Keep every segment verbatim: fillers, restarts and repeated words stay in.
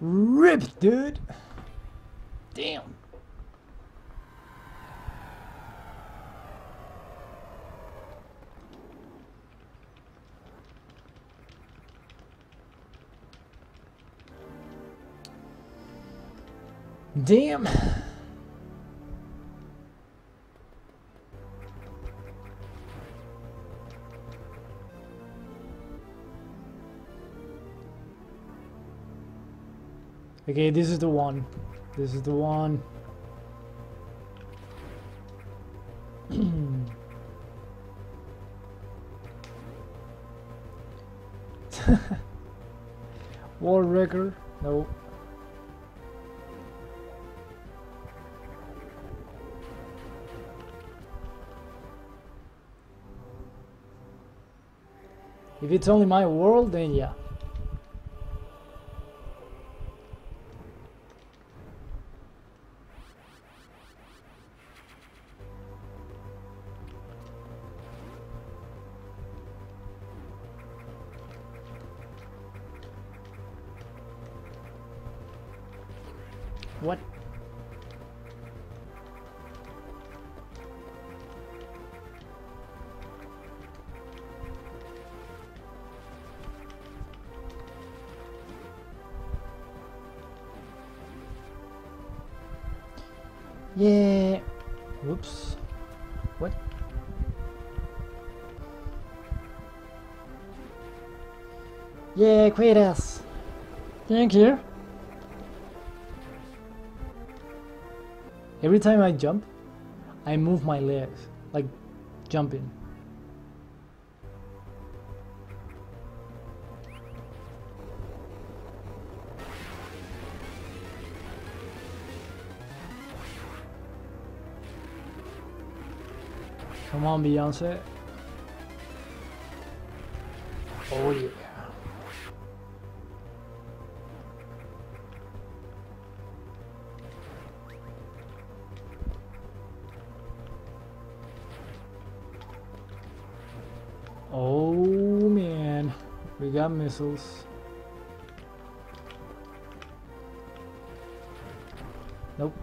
Rip, dude. Damn. Damn. Okay, this is the one. This is the one. World record? No. If it's only my world, then yeah. What? Yeah. Whoops. What? Yeah, Kratos. Thank you. Every time I jump, I move my legs, like jumping. Come on, Beyonce. Oh yeah. Oh man, we got missiles. Nope.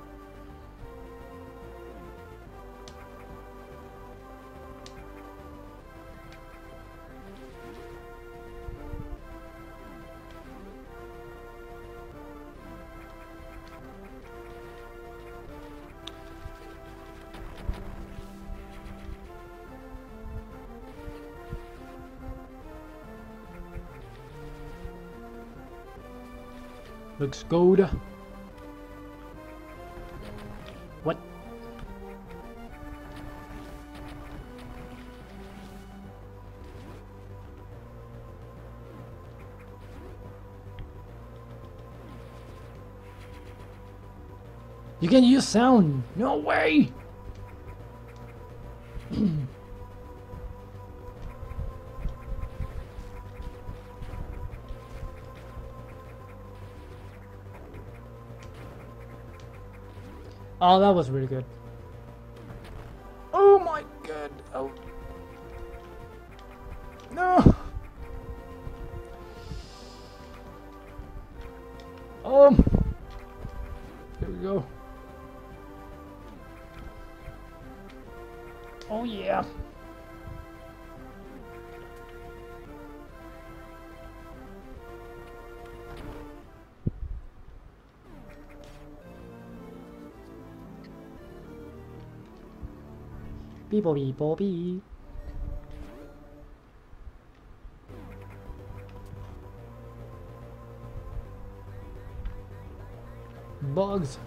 Looks good. What? You can use sound. No way. Oh, that was really good. Oh my god. Oh. No. Um. Here we go. Oh yeah. Beep beep beep. Bugs.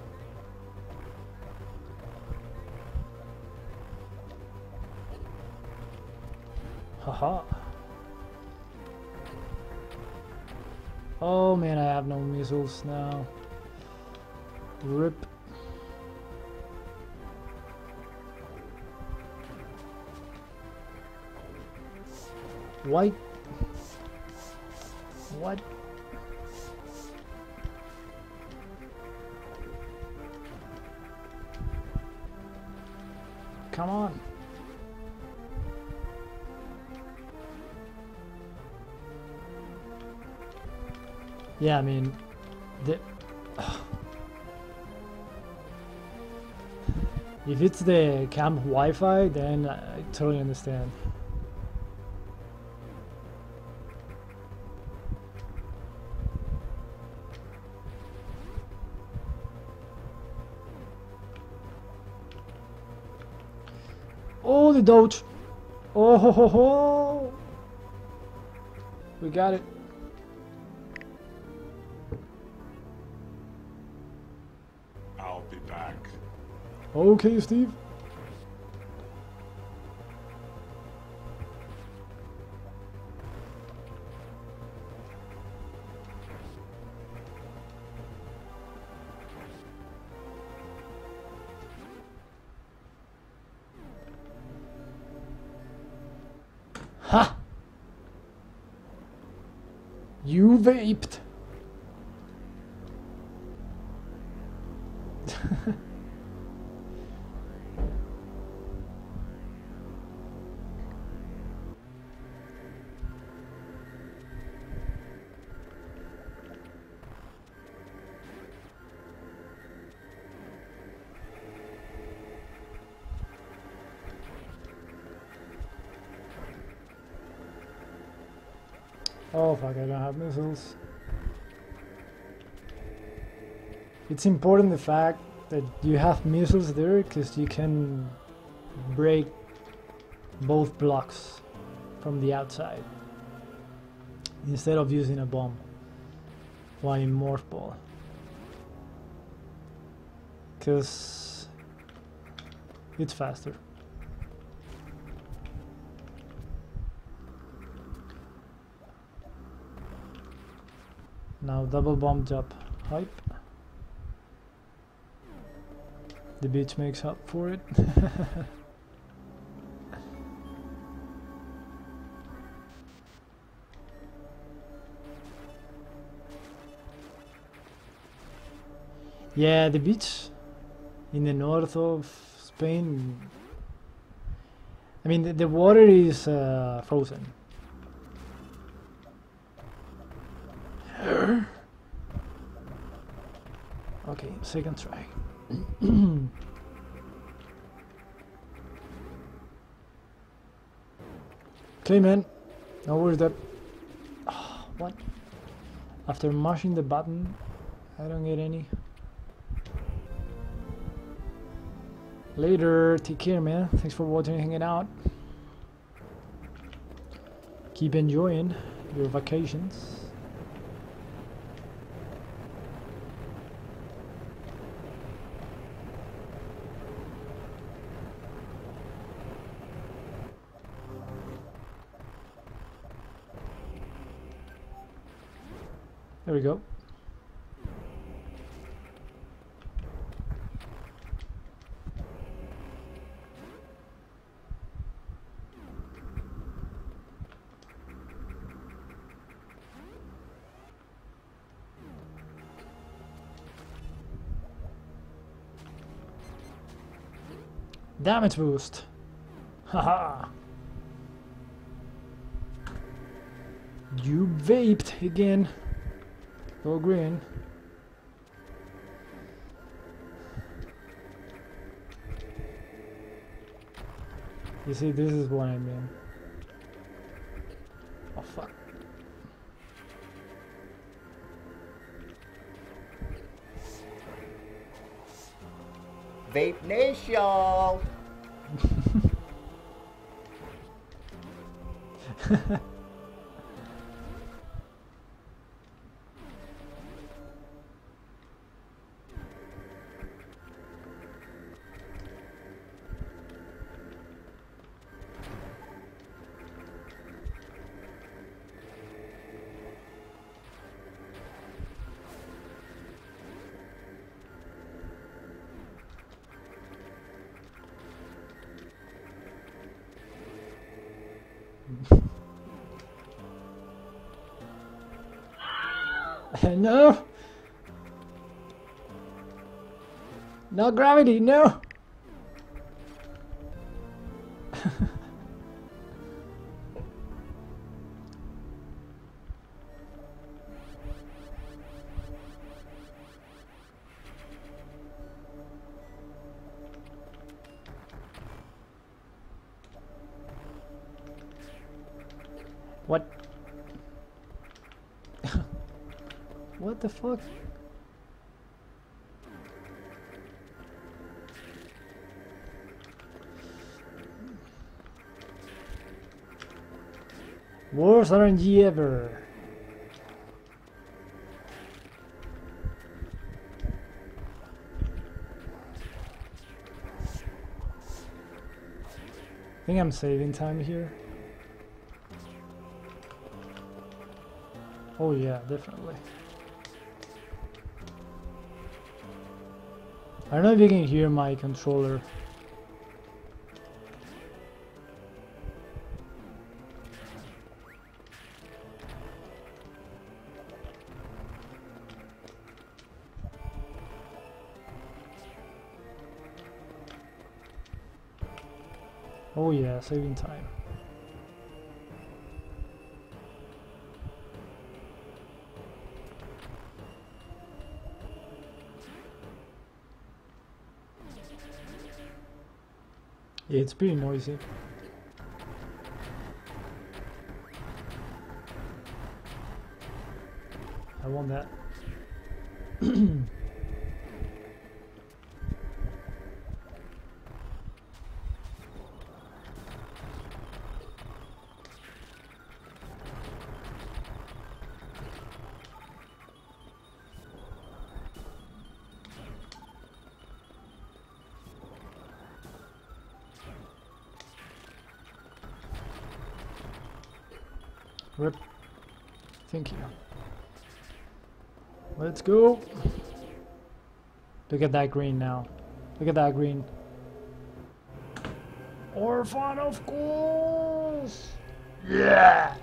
Haha. Oh man, I have no missiles now. Rip. White. What? Come on. Yeah, I mean, The if it's the camp Wi-Fi, then I totally understand. Oh, the dodge! Oh ho ho ho! We got it. I'll be back. Okay, Steve. Ha! You vaped. Oh fuck, I don't have missiles. It's important the fact that you have missiles there because you can break both blocks from the outside instead of using a bomb while in morph ball, because it's faster. Now double bomb jump hype. The beach makes up for it. Yeah, the beach in the north of Spain. I mean, the, the water is uh, frozen. Okay, second try. Okay, man. Now where's that? Oh, what? After mashing the button, I don't get any. Later. Take care, man. Thanks for watching and hanging out. Keep enjoying your vacations. There we go. Damage boost. Haha. You vaped again. Go green. You see, this is what I mean. Oh fuck. Vape Nation! No! No gravity, no! What? What the fuck? Worst R N G ever. I think I'm saving time here. Oh yeah, definitely. I don't know if you can hear my controller. Oh yeah, saving time. Yeah, it's pretty noisy. I want that. Rip. Thank you. Let's go. Look at that green now. Look at that green. Orphan, of course. Yeah.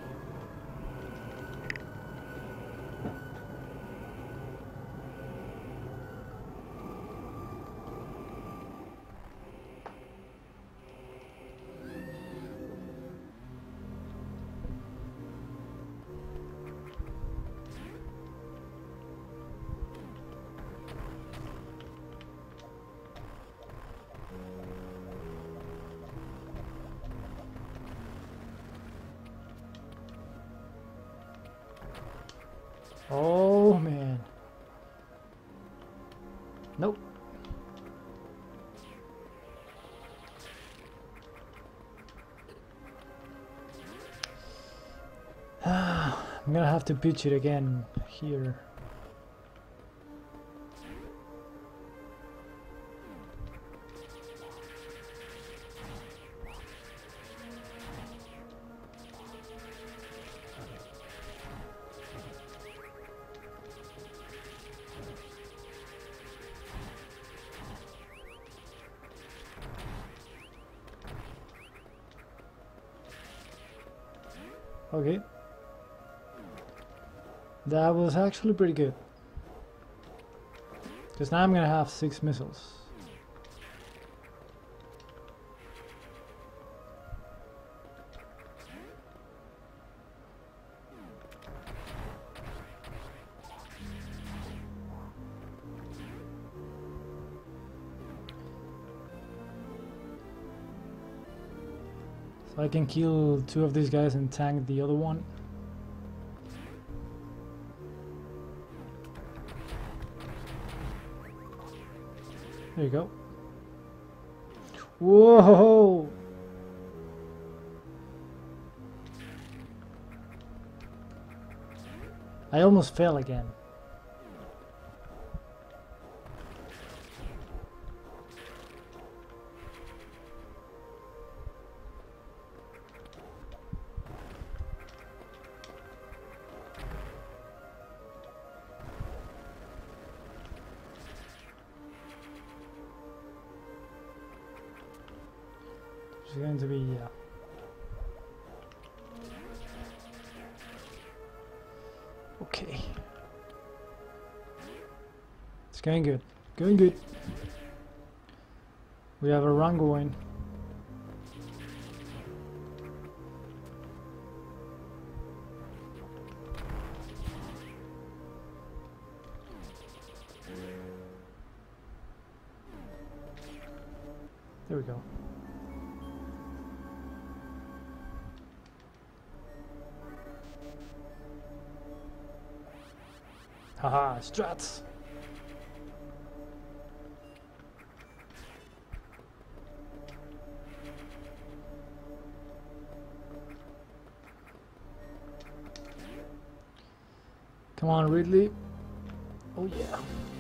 Oh man. Nope. I'm gonna have to pitch it again here. Okay. That was actually pretty good. Because now I'm gonna have six missiles. So I can kill two of these guys and tank the other one. There you go. Whoa! I almost fell again. It's going to be, yeah. Okay. It's going good. Going good. We have a run going. There we go. Haha, strats. Come on, Ridley. Oh yeah.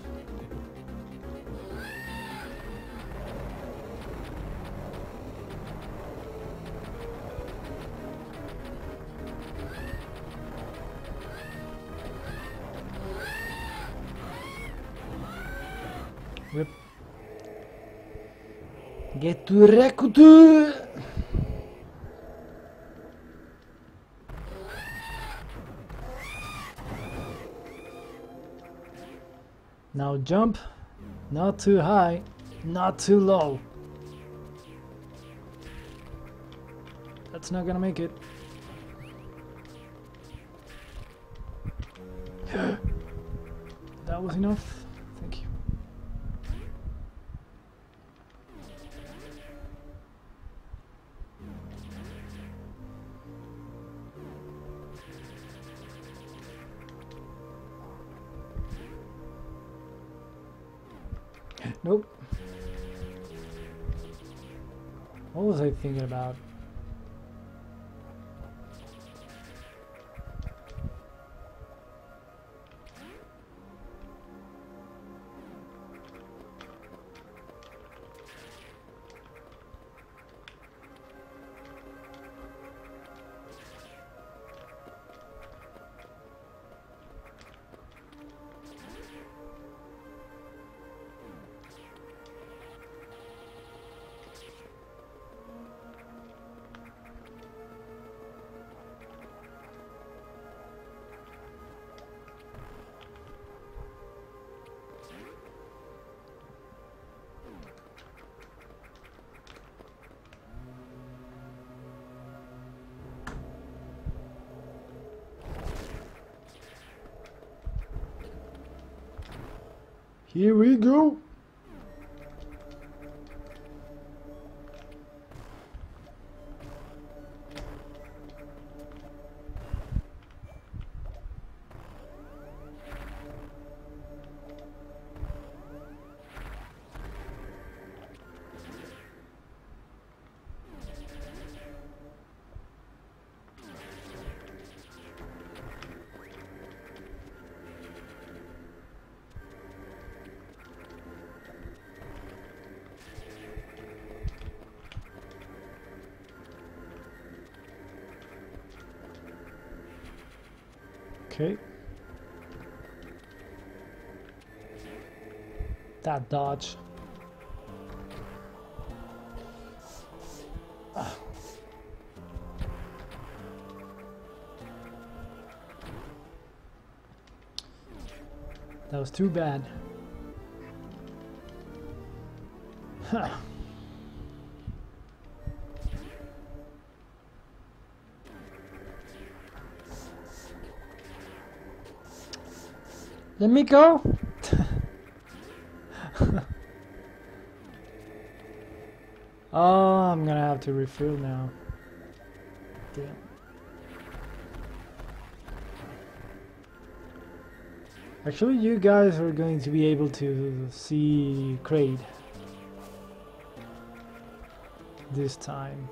Rip. Get to Rekutu! Now jump, not too high, not too low. That's not gonna make it. That was enough. Thank you. Nope. What was I thinking about? Here we go. Okay. That dodge. Ah. That was too bad. Huh. Let me go. Oh, I'm gonna have to refill now. Damn. Actually, you guys are going to be able to see Kraid this time,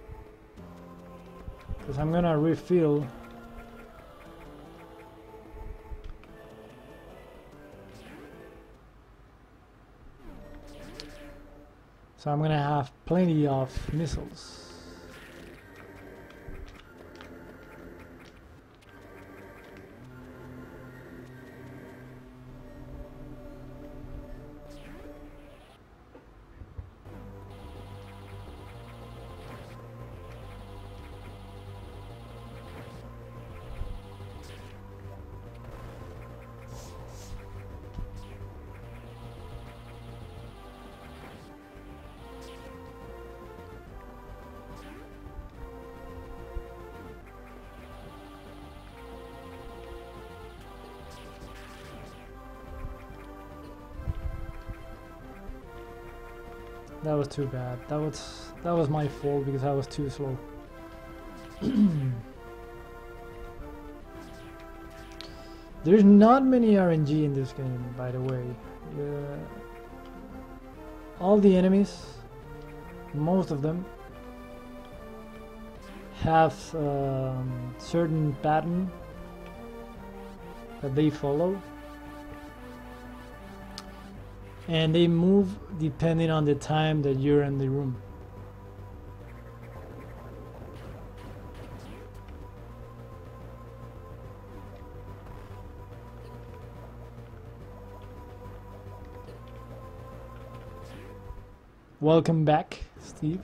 because I'm gonna refill. So I'm gonna have plenty of missiles. That was too bad. That was that was my fault because I was too slow. There's not many R N G in this game, by the way. Uh, all the enemies, most of them, have um, certain pattern that they follow, and they move depending on the time that you're in the room. Welcome back, Steve.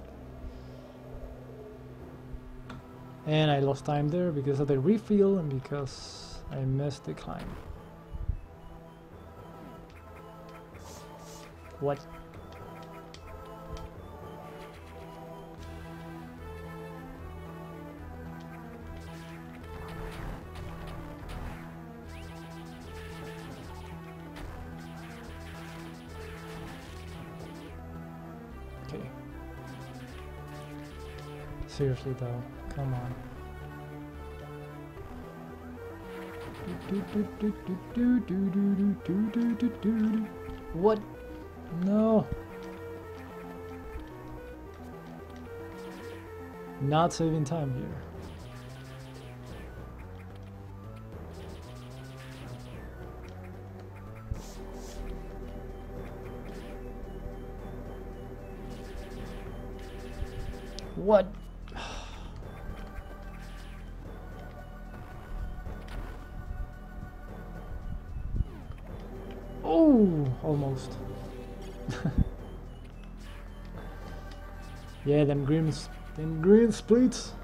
And I lost time there because of the refill and because I missed the climb. What? Okay. Seriously though, come on. What? No. Not saving time here. What? Oh, almost. Yeah, them green, them green splits.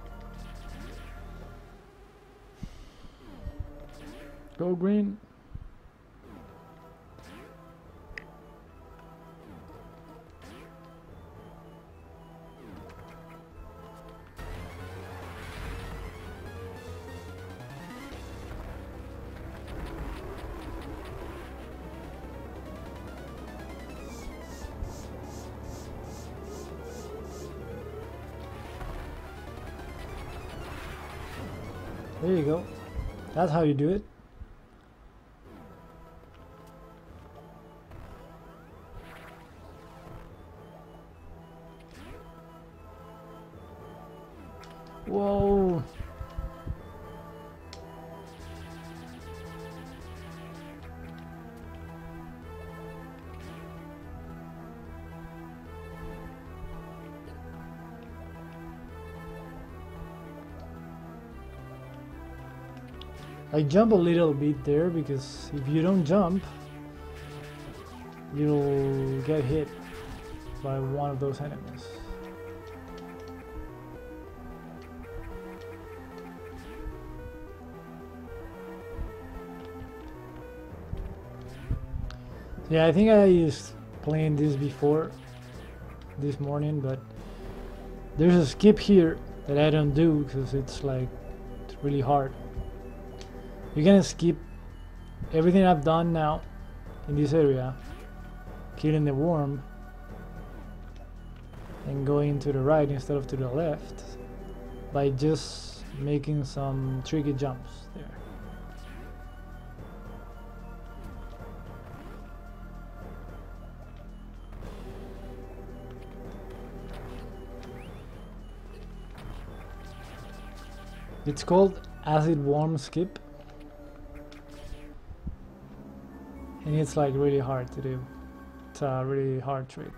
Go green. There you go. That's how you do it. Whoa. I jump a little bit there because if you don't jump, you'll get hit by one of those enemies. Yeah, I think I used playing this before this morning, but there's a skip here that I don't do because it's like it's really hard. You're gonna skip everything I've done now in this area, killing the worm, and going to the right instead of to the left by just making some tricky jumps there. It's called acid worm skip, and it's like really hard to do. It's a really hard trick.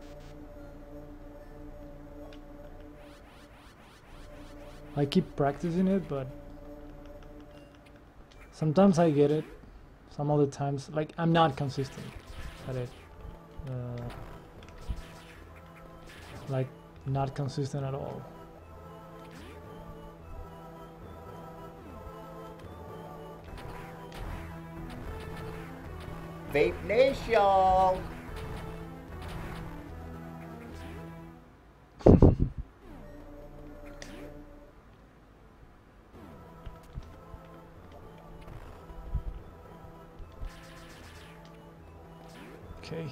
I keep practicing it, but sometimes I get it. Some other times, like, I'm not consistent at it. Uh, like, not consistent at all. Vape Nation! Okay.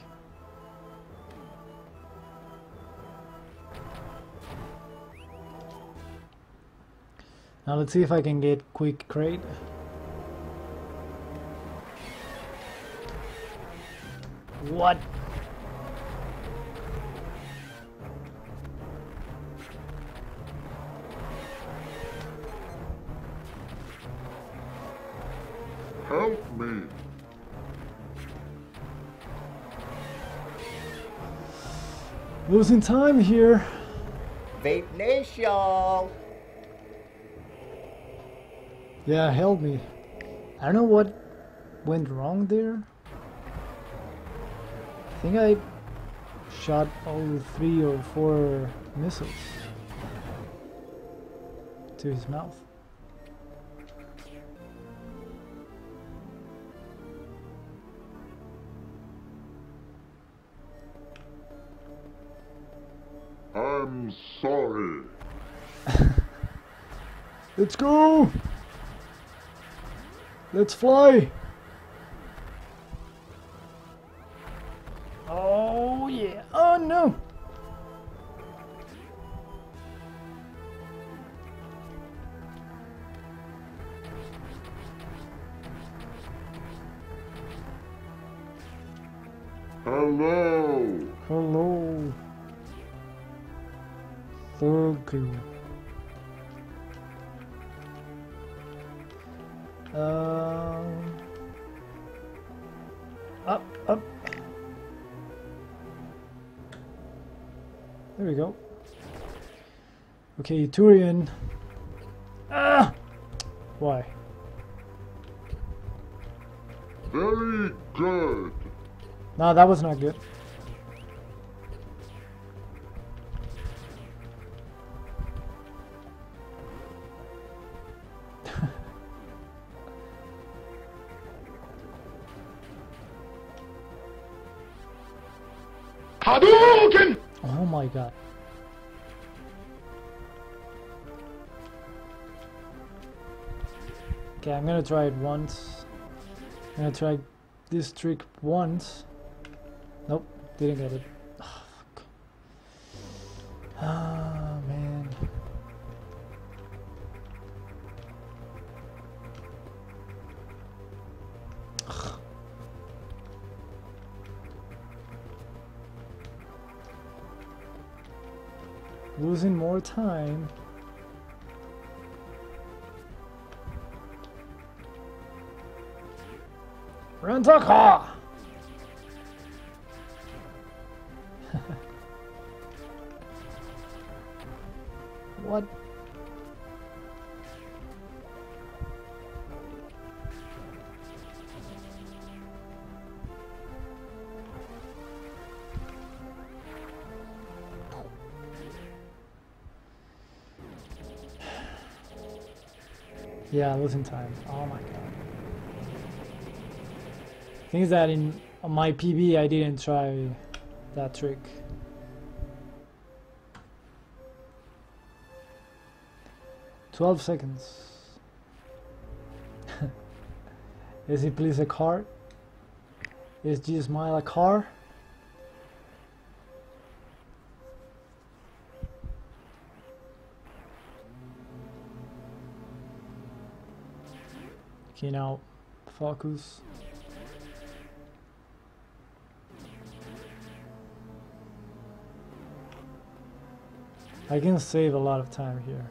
Now let's see if I can get quick crate. What? Help me. Losing time here. Vape Nation. Yeah, help me. I don't know what went wrong there. I think I shot all three or four missiles to his mouth. I'm sorry. Let's go! Let's fly! Oh yeah! Oh no! Hello. Hello. Thank you. Um, up, up. There we go. Okay, Turian. Ah! Why? Very good. No, that was not good. Hadouken! Oh my god. Okay, I'm gonna try it once. I'm gonna try this trick once. Nope, didn't get it. Oh, fuck. Ah, man. Losing more time. Rent a car! What? Yeah, losing time. Oh my god. Thing is that in on my P B I didn't try that trick. Twelve seconds. Is it please a car? Is G Smile a car? Okay, now focus. I can save a lot of time here.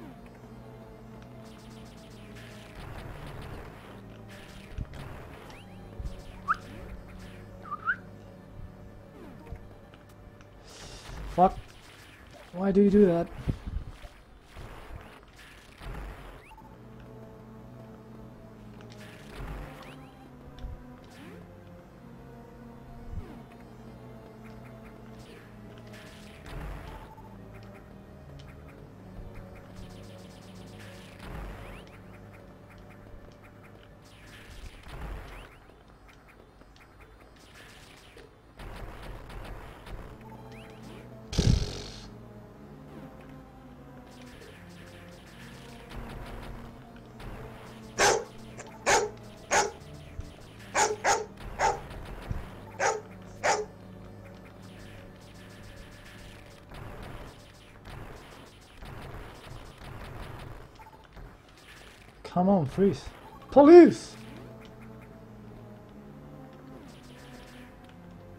Fuck. Why do you do that? Come on, freeze. Police!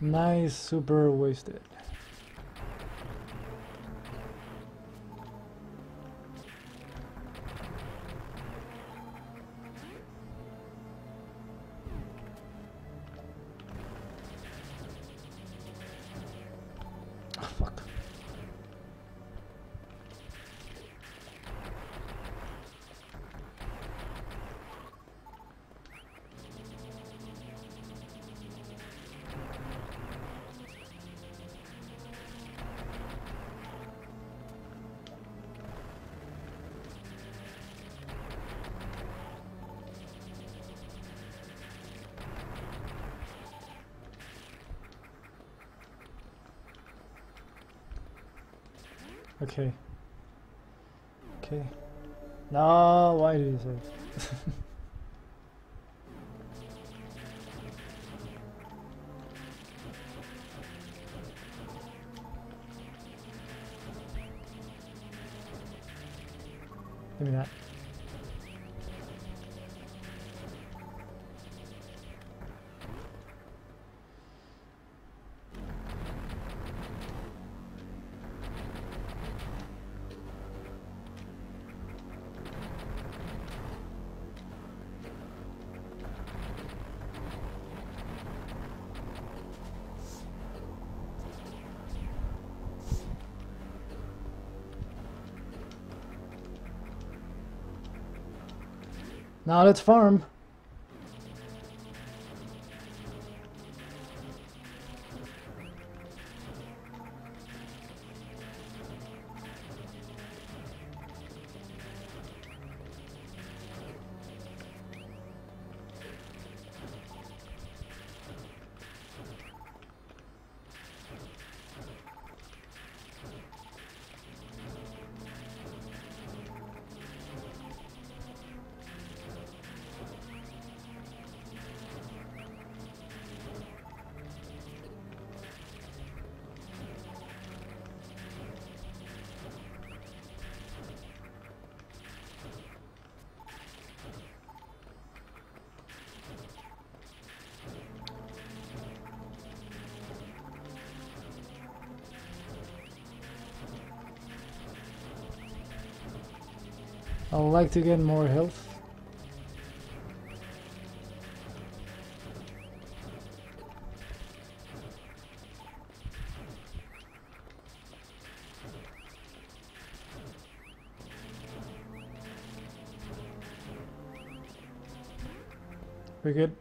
Nice, super wasted. Oh, fuck. Okay. Okay. No, why did you say? Give me that. Now let's farm. I'd like to get more health. We good?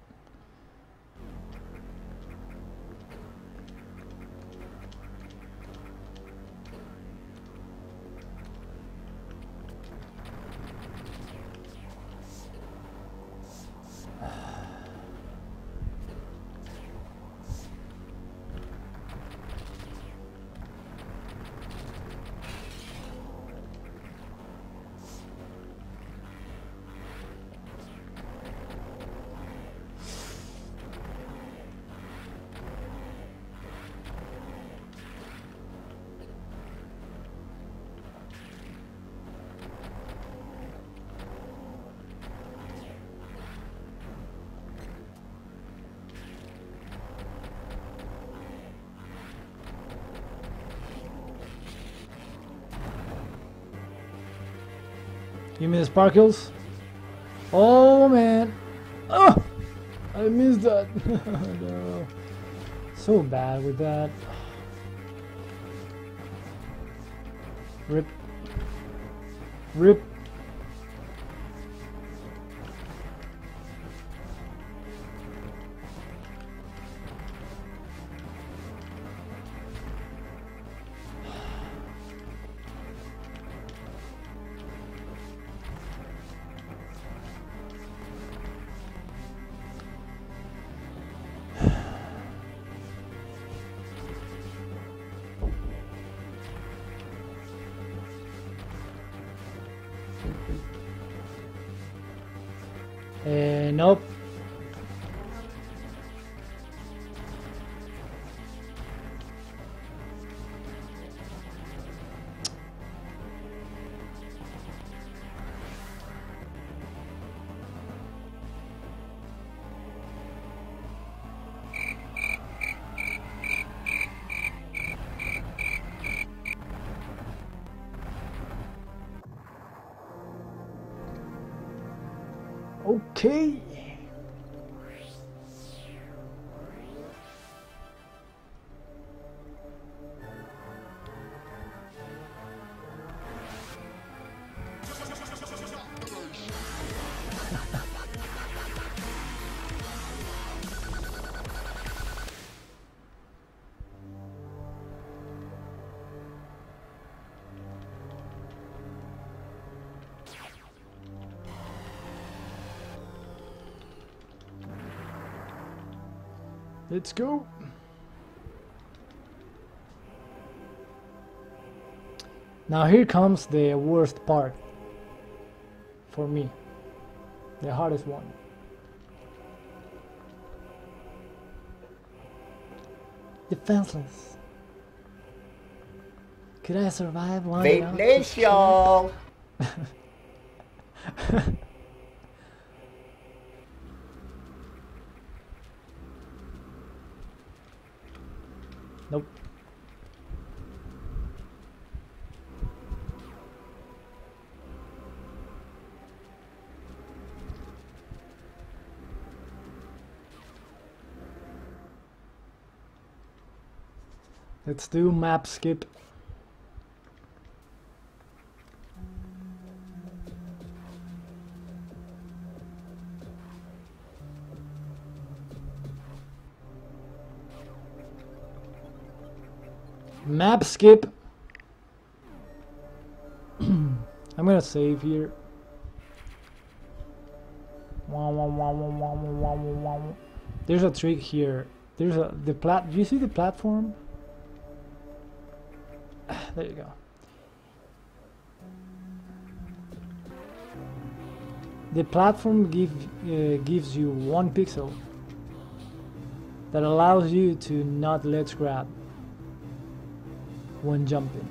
Give me the sparkles. Oh man. Oh! I missed that. No. So bad with that. Rip. Rip. Uh, nope. Okay. Let's go. Now here comes the worst part for me, the hardest one. Defenseless. Could I survive long Vape enough? Nation! Nope. Let's do map skip. Map skip. I'm gonna save here. There's a trick here. There's a the plat. Do you see the platform? There you go. The platform give, uh, gives you one pixel that allows you to not let's grab when jumping.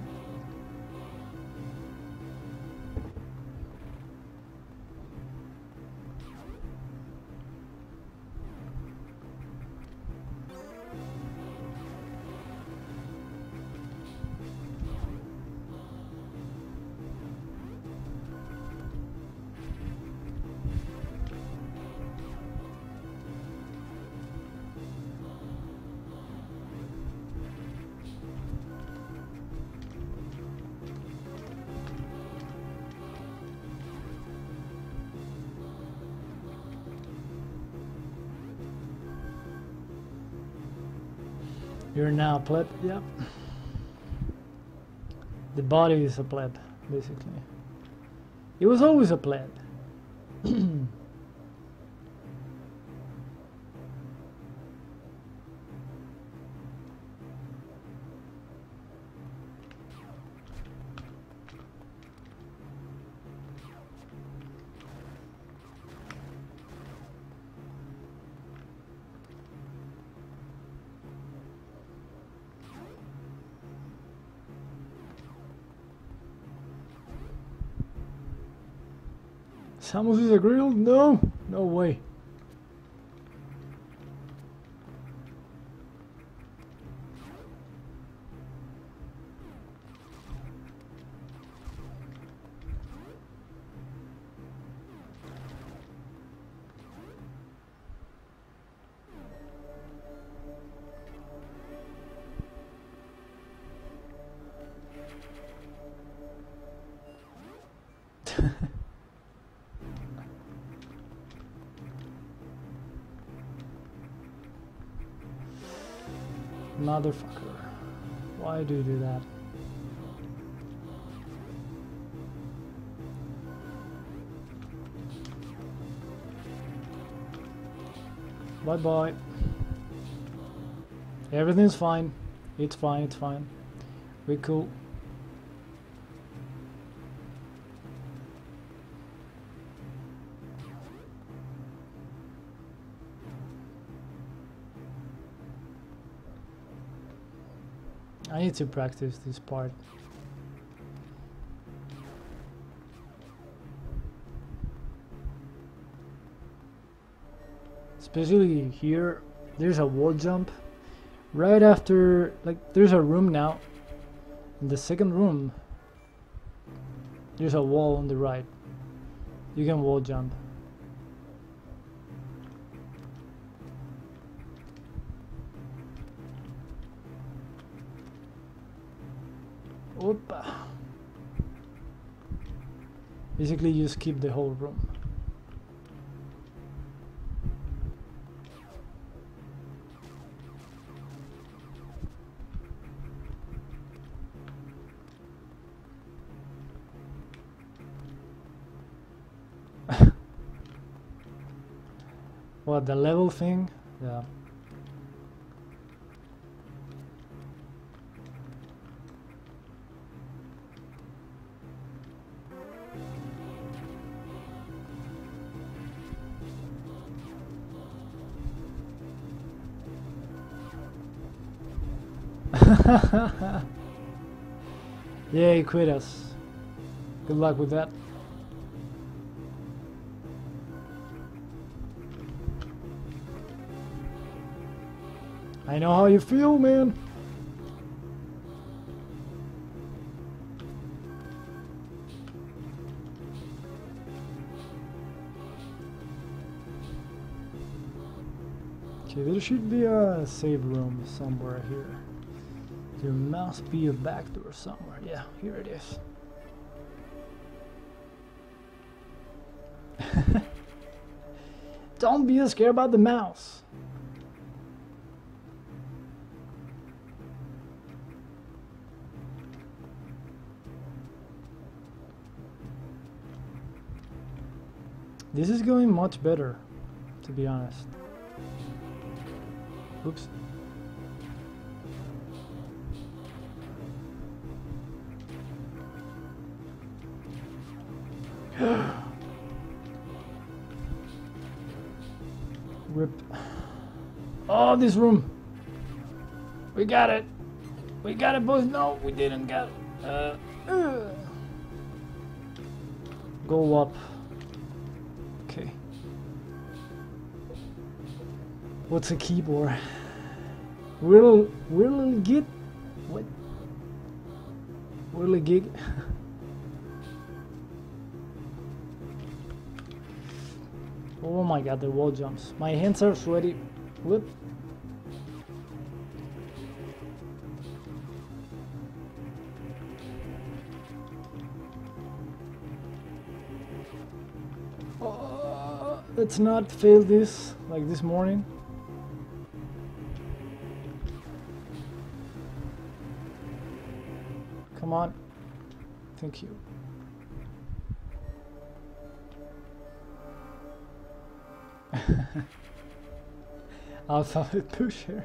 You're now a pleb, yep. The body is a pleb, basically. It was always a pleb. Samus is a grill? No, no way. Motherfucker. Why do you do that? Bye bye. Everything's fine. It's fine, it's fine. We're cool. I need to practice this part. Especially here, there's a wall jump. Right after, like, there's a room now. In the second room, there's a wall on the right. You can wall jump. Opa. Basically, you skip the whole room. What, the level thing? Yeah. Yeah, he quit us. Good luck with that. I know how you feel, man. Okay, there should be a save room somewhere here. There must be a back door somewhere. Yeah, here it is. Don't be scared about the mouse. This is going much better, to be honest. Oops. Rip. Oh, this room. We got it. We got it, boys. No, we didn't get it. Uh, uh. Go up. Okay. What's a keyboard? Will will git? What? Will gig? Oh my god, the wall jumps. My hands are sweaty. Whoop. Oh, let's not fail this like this morning. Come on. Thank you. Alphabet pusher.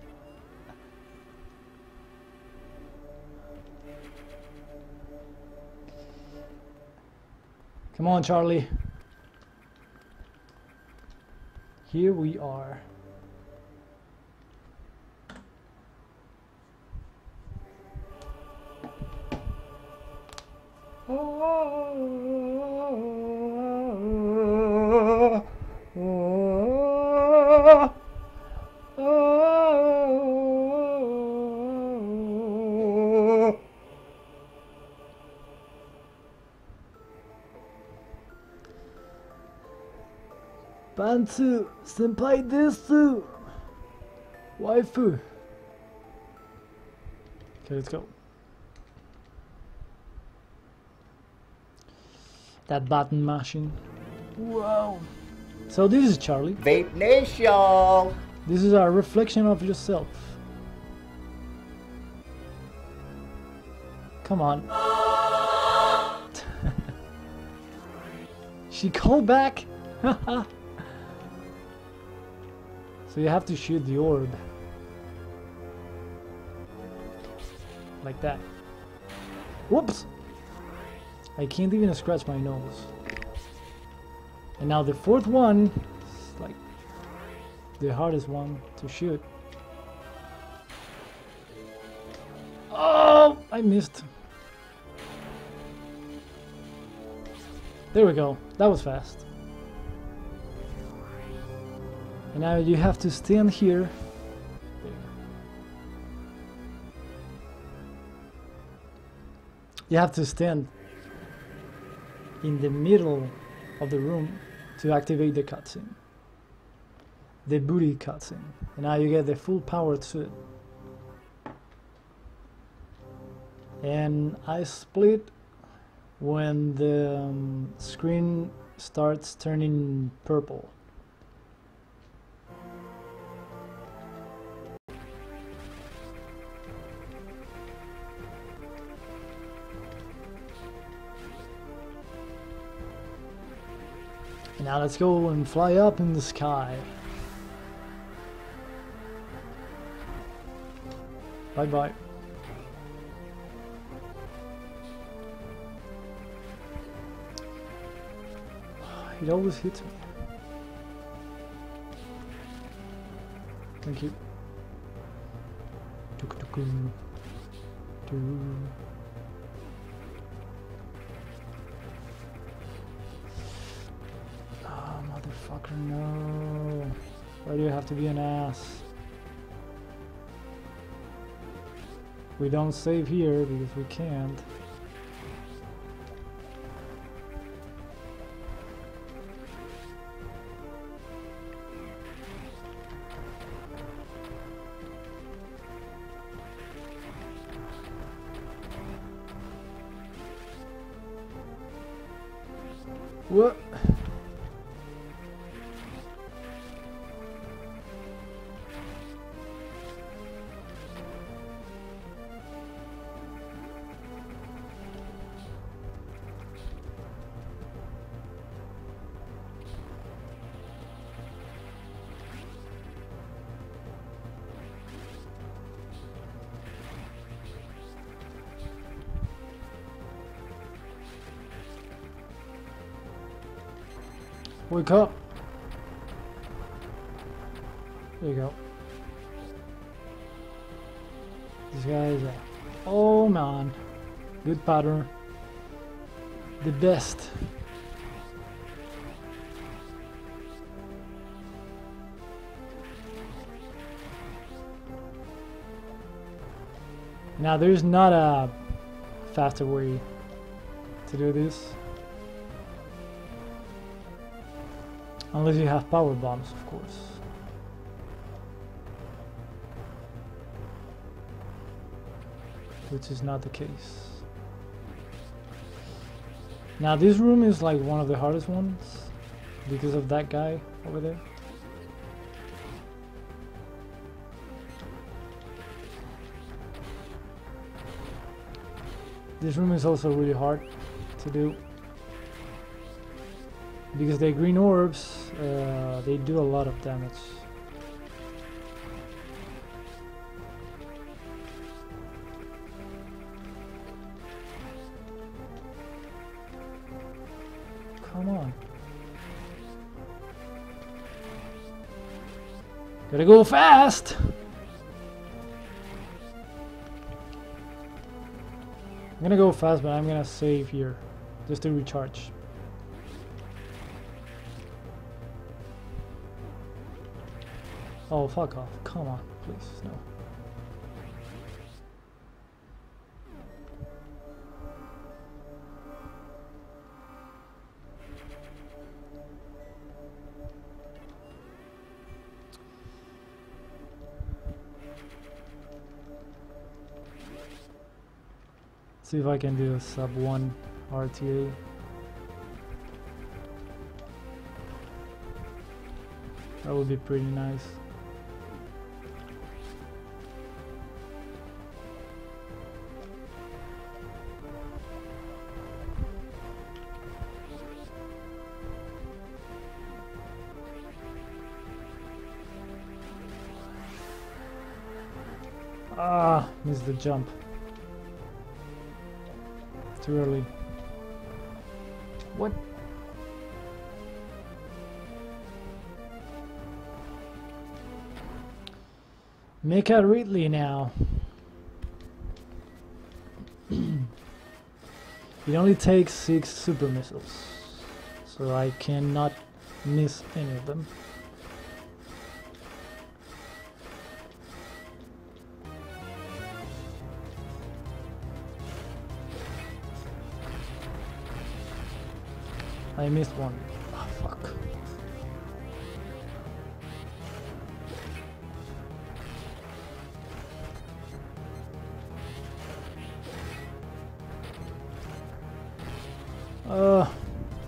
Come on, Charlie. Here we are. Pantsu, senpai desu. Waifu. Okay, let's go. That button mashing. Wow. So this is Charlie. Vape Nation! This is a reflection of yourself. Come on. She called back. So you have to shoot the orb. Like that. Whoops! I can't even scratch my nose. And now the fourth one is like the hardest one to shoot. Oh, I missed. There we go. That was fast. And now you have to stand here. You have to stand in the middle of the room to activate the cutscene. The booty cutscene. And now you get the full powered suit. And I split when the um, screen starts turning purple. Now let's go and fly up in the sky. Bye bye. It always hits me. Thank you. Tuk-tuk-tum. Doo. Oh, motherfucker, no. Why do you have to be an ass? We don't save here because we can't. What? Wake up! There you go. This guy is a... Oh man. Good pattern. The best. Now there's not a faster way to do this. Unless you have power bombs, of course. Which is not the case. Now this room is like one of the hardest ones because of that guy over there. This room is also really hard to do. Because they're green orbs, uh, they do a lot of damage. Come on. Gotta go fast! I'm gonna go fast, but I'm gonna save here. Just to recharge. Oh, fuck off. Come on, please, no. See if I can do a sub one R T A. That would be pretty nice. Ah, missed the jump. Too early. What? Mecha Ridley now. It only takes six super missiles, so I cannot miss any of them. I missed one. Oh, fuck.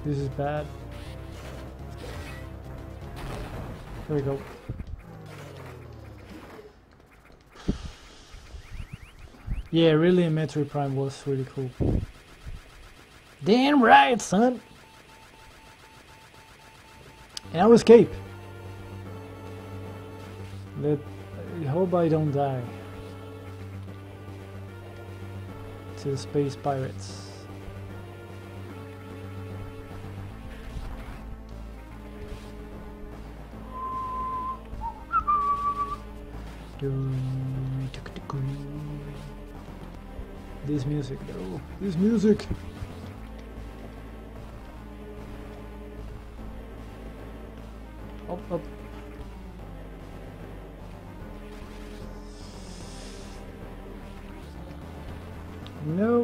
This is bad. There we go. Yeah, really, Metroid Prime was really cool. Damn right, son! And I will escape. Let, I hope I don't die. To the space pirates. This music though. This music. Up, up. No.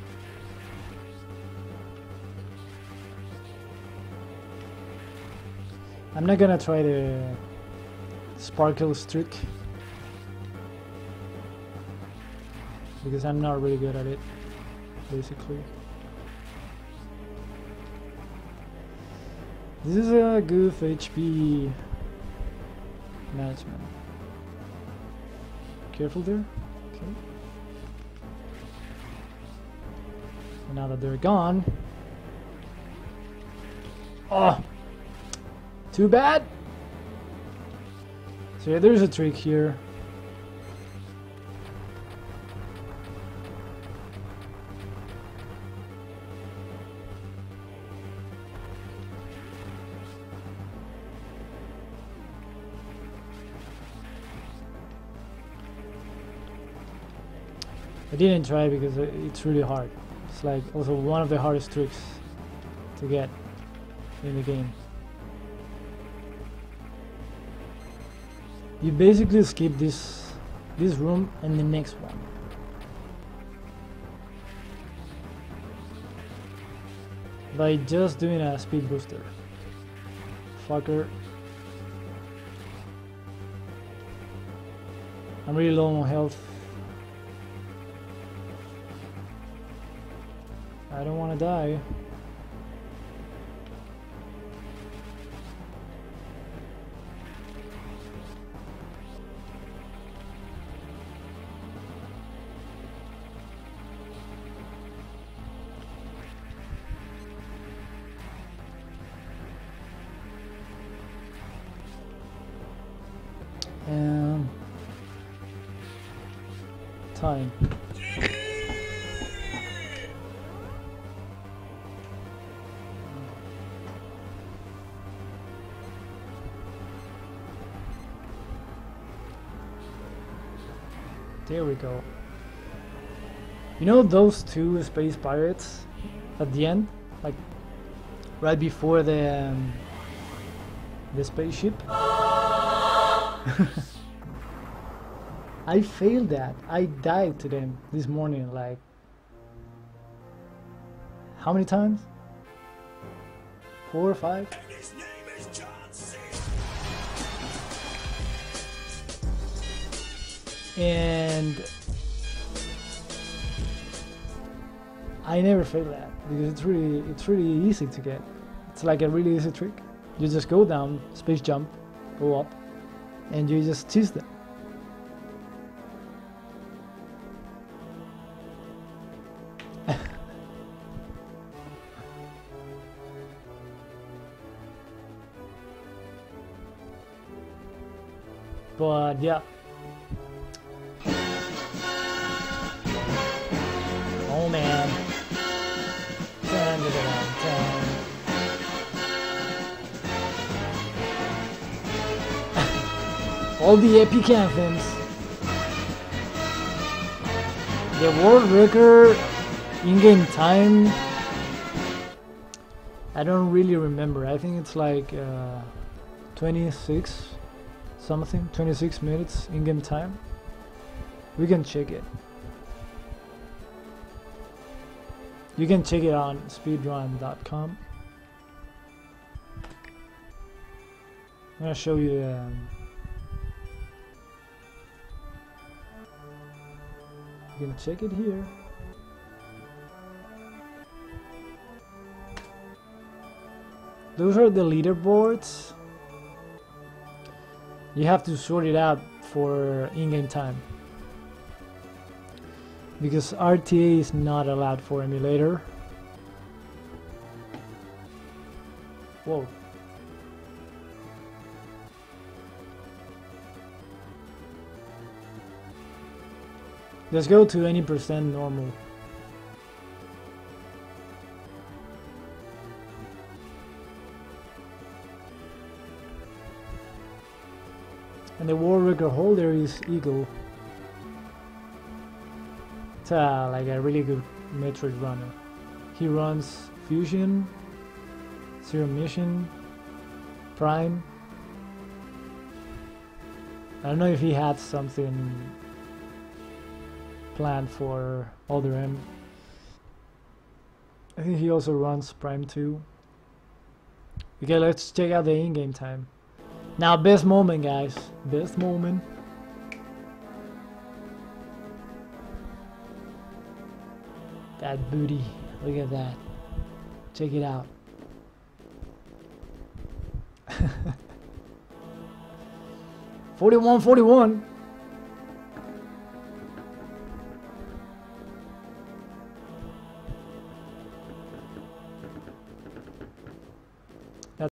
I'm not gonna try the sparkles trick because I'm not really good at it, basically. This is a good H P management. Careful there. Okay. And now that they're gone. Oh! Too bad! So yeah, there's a trick here. I didn't try because it's really hard. It's like also one of the hardest tricks to get in the game. You basically skip this this room and the next one. By just doing a speed booster. Fucker. I'm really low on health. I don't want to die. And time. There we go. You know those two space pirates at the end, like right before the um, the spaceship? I failed that. I died to them this morning. Like how many times? Four or five? And I never fail that because it's really it's really easy to get. It's like a really easy trick. You just go down, space jump, go up, and you just tease them. But yeah. Oh man. Dun, dun, dun, dun. All the epic anthems. The world record in-game time. I don't really remember. I think it's like uh, twenty-six something, twenty-six minutes in-game time. We can check it. You can check it on speedrun dot com. I'm gonna show you the um, you can check it here. those are the leaderboards. You have to sort it out for in-game time, because R T A is not allowed for emulator. Whoa. Let's go to any percent normal. And the world record holder is Eagle. It's uh, like a really good Metroid runner. He runs Fusion, Zero Mission, Prime. I don't know if he had something planned for Other M. I think he also runs Prime two. Okay, let's check out the in-game time. Now, best moment, guys. Best moment. That booty. Look at that. Check it out. forty-one forty-one.